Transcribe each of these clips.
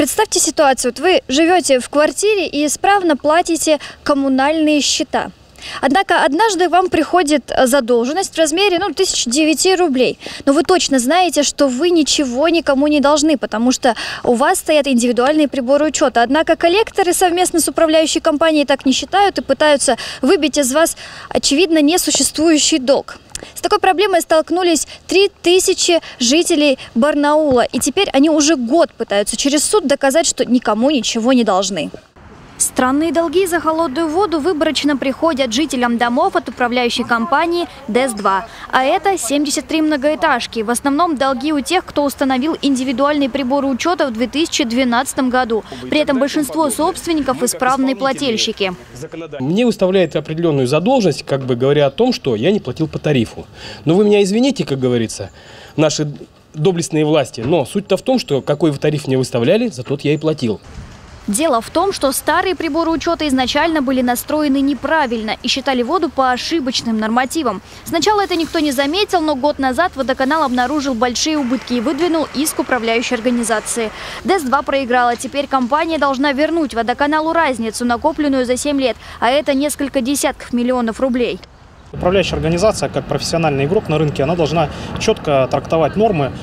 Представьте ситуацию. Вот вы живете в квартире и исправно платите коммунальные счета. Однако однажды вам приходит задолженность в размере 1009 рублей. Но вы точно знаете, что вы ничего никому не должны, потому что у вас стоят индивидуальные приборы учета. Однако коллекторы совместно с управляющей компанией так не считают и пытаются выбить из вас, очевидно, несуществующий долг. С такой проблемой столкнулись 3000 жителей Барнаула. И теперь они уже год пытаются через суд доказать, что никому ничего не должны. Странные долги за холодную воду выборочно приходят жителям домов от управляющей компании ДЭС-2. А это 73 многоэтажки. В основном долги у тех, кто установил индивидуальные приборы учета в 2012 году. При этом большинство собственников – исправные плательщики. Мне выставляет определенную задолженность, как бы говоря о том, что я не платил по тарифу. Но вы меня извините, как говорится, наши доблестные власти. Но суть-то в том, что какой вы тариф мне выставляли, за тот я и платил. Дело в том, что старые приборы учета изначально были настроены неправильно и считали воду по ошибочным нормативам. Сначала это никто не заметил, но год назад водоканал обнаружил большие убытки и выдвинул иск управляющей организации. ДЭС-2 проиграла. Теперь компания должна вернуть водоканалу разницу, накопленную за 7 лет, а это несколько десятков миллионов рублей. Управляющая организация, как профессиональный игрок на рынке, она должна четко трактовать нормы,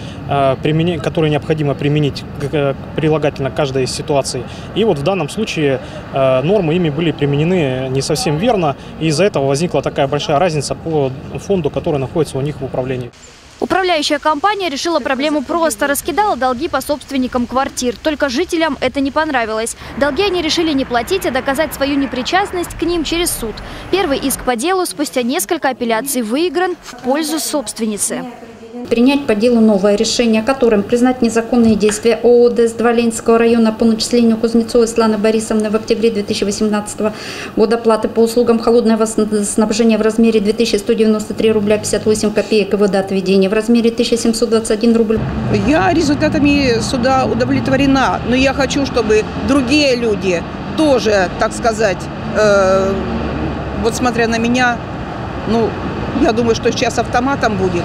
которые необходимо применить прилагательно к каждой ситуации. И вот в данном случае нормы ими были применены не совсем верно, и из-за этого возникла такая большая разница по фонду, который находится у них в управлении. Управляющая компания решила проблему просто, раскидала долги по собственникам квартир. Только жителям это не понравилось. Долги они решили не платить, а доказать свою непричастность к ним через суд. Первый иск по делу спустя несколько апелляций выигран в пользу собственницы. Принять по делу новое решение, которым признать незаконные действия ООО ДЭС-2 Ленинского района по начислению Кузнецовой Светланы Борисовны в октябре 2018 года платы по услугам холодного снабжения в размере 2193 рубля 58 копеек и водоотведения в размере 1721 рубль. Я результатами суда удовлетворена, но я хочу, чтобы другие люди тоже, так сказать, вот смотря на меня, я думаю, что сейчас автоматом будет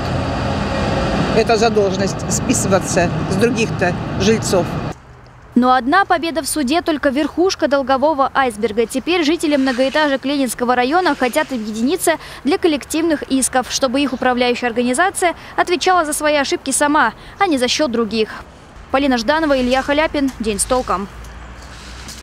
эта задолженность списываться с других-то жильцов. Но одна победа в суде только верхушка долгового айсберга. Теперь жители многоэтажек Ленинского района хотят объединиться для коллективных исков, чтобы их управляющая организация отвечала за свои ошибки сама, а не за счет других. Полина Жданова, Илья Халяпин. День с толком.